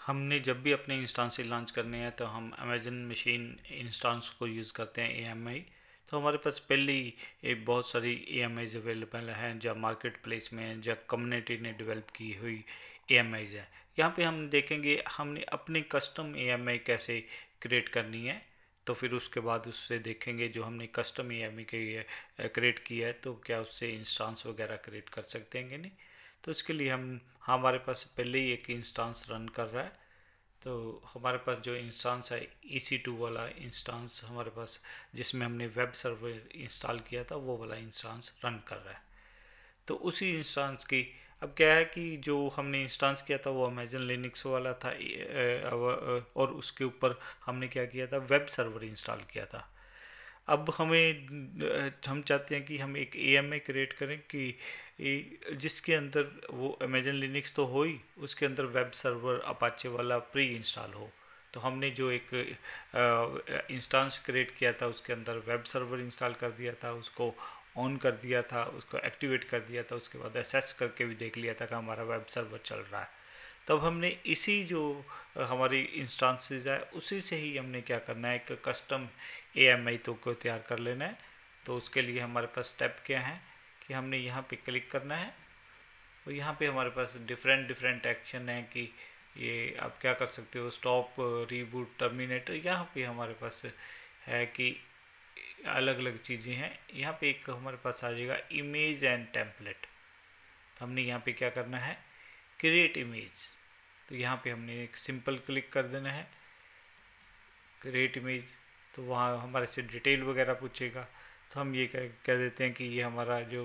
हमने जब भी अपने इंस्टांस लॉन्च करने हैं तो हम अमेजन मशीन इंस्टांस को यूज़ करते हैं AMI। तो हमारे पास पहले ही बहुत सारी AMIs अवेलेबल हैं जो मार्केट प्लेस में जो कम्युनिटी ने डेवलप की हुई AMIs है। यहाँ पे हम देखेंगे हमने अपनी कस्टम AMI कैसे क्रिएट करनी है। तो फिर उसके बाद उससे देखेंगे जो हमने कस्टम AMI क्रिएट की है तो क्या उससे इंस्टांस वगैरह क्रिएट कर सकते हैं कि नहीं। तो इसके लिए हमारे पास पहले ही एक इंस्टांस रन कर रहा है। तो हमारे पास जो इंस्टांस है EC2 वाला इंस्टांस हमारे पास जिसमें हमने वेब सर्वर इंस्टॉल किया था वो वाला इंस्टांस रन कर रहा है। तो उसी इंस्टांस की अब क्या है कि जो हमने इंस्टांस किया था वो अमेजन लिनक्स वाला था और उसके ऊपर हमने क्या किया था वेब सर्वर इंस्टॉल किया था। अब हम चाहते हैं कि हम एक AMI क्रिएट करें कि जिसके अंदर वो अमेजन लिनक्स तो हो ही उसके अंदर वेब सर्वर अपाचे वाला प्री इंस्टॉल हो। तो हमने जो एक इंस्टांस क्रिएट किया था उसके अंदर वेब सर्वर इंस्टॉल कर दिया था, उसको ऑन कर दिया था, उसको एक्टिवेट कर दिया था, उसके बाद एसेस करके भी देख लिया था कि हमारा वेब सर्वर चल रहा है। तब हमने इसी जो हमारी इंस्टांसेस है उसी से ही हमने क्या करना है एक कस्टम AMI तो को तैयार कर लेना है। तो उसके लिए हमारे पास स्टेप क्या है कि हमने यहाँ पे क्लिक करना है और यहाँ पे हमारे पास डिफरेंट डिफरेंट एक्शन है कि ये आप क्या कर सकते हो स्टॉप रीबूट टर्मिनेटर। यहाँ पे हमारे पास है कि अलग अलग चीज़ें हैं। यहाँ पे एक हमारे पास आ जाएगा इमेज एंड टेम्पलेट। तो हमने यहाँ पे क्या करना है क्रिएट इमेज। तो यहाँ पे हमने एक सिंपल क्लिक कर देना है क्रिएट इमेज। तो वहाँ हमारे से डिटेल वगैरह पूछेगा। तो हम ये कह देते हैं कि ये हमारा जो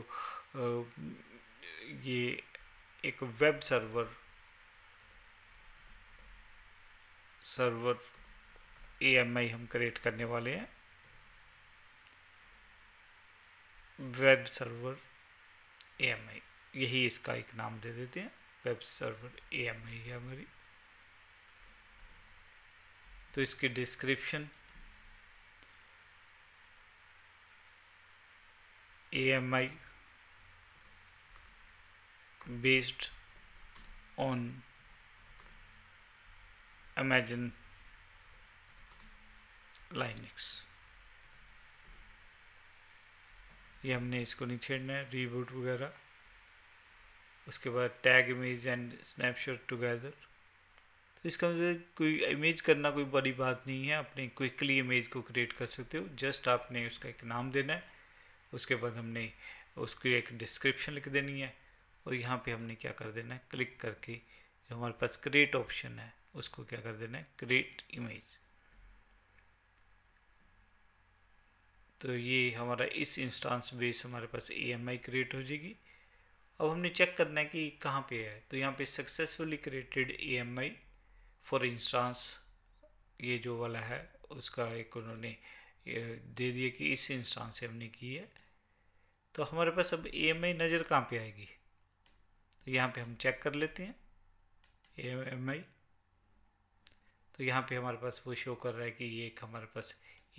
ये एक वेब सर्वर AMI हम क्रिएट करने वाले हैं। वेब सर्वर AMI यही इसका एक नाम दे देते हैं वेब सर्वर AMI है हमारी। तो इसकी description AMI based on Amazon Linux। ये हमने इसको नहीं छेड़ना है रीबूट वगैरह। उसके बाद tag image and snapshot together. तो इसका मतलब कोई इमेज करना कोई बड़ी बात नहीं है, अपने क्विकली इमेज को क्रिएट कर सकते हो। जस्ट आपने उसका एक नाम देना है, उसके बाद हमने उसकी एक डिस्क्रिप्शन लिख देनी है और यहाँ पे हमने क्या कर देना है क्लिक करके जो हमारे पास क्रिएट ऑप्शन है उसको क्या कर देना है क्रिएट इमेज। तो ये हमारा इस इंस्टांस बेस हमारे पास AMI क्रिएट हो जाएगी। अब हमने चेक करना है कि कहाँ पे है। तो यहाँ पे successfully created AMI for instance ये जो वाला है उसका एक उन्होंने दे दिया कि इस इंस्टांस से हमने की है। तो हमारे पास अब AMI नज़र कहाँ पे आएगी। तो यहाँ पे हम चेक कर लेते हैं AMI। तो यहाँ पे हमारे पास वो शो कर रहा है कि ये एक हमारे पास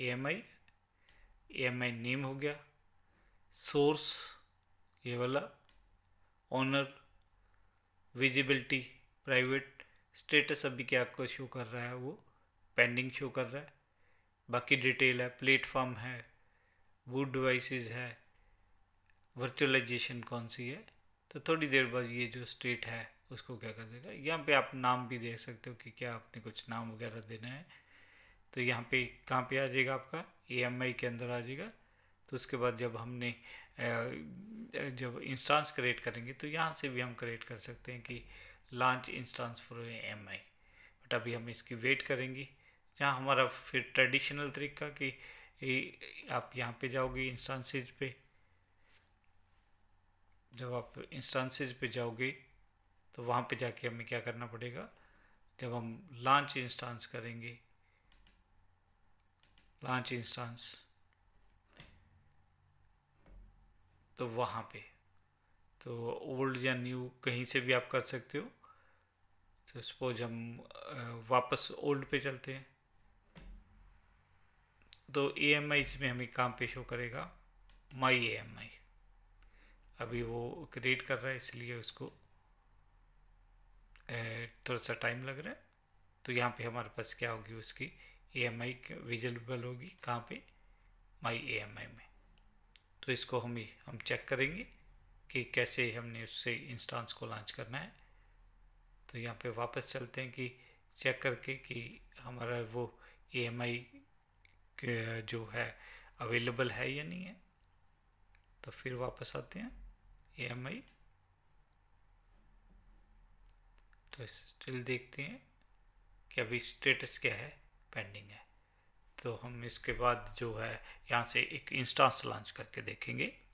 AMI नेम हो गया, सोर्स ये वाला, ऑनर, विजिबिलिटी प्राइवेट, स्टेटस अभी क्या आपको शो कर रहा है वो पेंडिंग शो कर रहा है। बाकी डिटेल है, प्लेटफॉर्म है, बूट डिवाइसेस है, वर्चुअलाइजेशन कौन सी है। तो थोड़ी देर बाद ये जो स्टेट है उसको क्या कर देगा। यहाँ पे आप नाम भी दे सकते हो कि क्या आपने कुछ नाम वगैरह देना है। तो यहाँ पे कहाँ पे आ जाएगा आपका AMI के अंदर आ जाएगा। तो उसके बाद जब हमने जब इंस्टांस क्रिएट करेंगे तो यहाँ से भी हम क्रिएट कर सकते हैं कि launch instance for AMI। But अभी हम इसकी वेट करेंगे। जहाँ हमारा फिर ट्रेडिशनल तरीका कि आप यहाँ पे जाओगे इंस्टांसेज पे। जब आप इंस्टांसेज पे जाओगे तो वहाँ पे जाके हमें क्या करना पड़ेगा। जब हम लॉन्च इंस्टांस करेंगे लॉन्च इंस्टांस तो वहाँ पे तो ओल्ड या न्यू कहीं से भी आप कर सकते हो। तो सपोज हम वापस ओल्ड पे चलते हैं। तो AMI इसमें हमें कहाँ पे शो करेगा माई AMI। अभी वो क्रिएट कर रहा है इसलिए उसको थोड़ा सा टाइम लग रहा है। तो यहाँ पे हमारे पास क्या होगी, उसकी EMI विजिबल होगी कहाँ पे, माई EMI में। तो इसको हम चेक करेंगे कि कैसे हमने उससे इंस्टेंस को लॉन्च करना है। तो यहाँ पे वापस चलते हैं कि चेक करके कि हमारा वो EMI जो है अवेलेबल है या नहीं है। तो फिर वापस आते हैं EMI, तो स्टिल देखते हैं कि अभी स्टेटस क्या है, पेंडिंग है। तो हम इसके बाद जो है यहाँ से एक इंस्टेंस लॉन्च करके देखेंगे।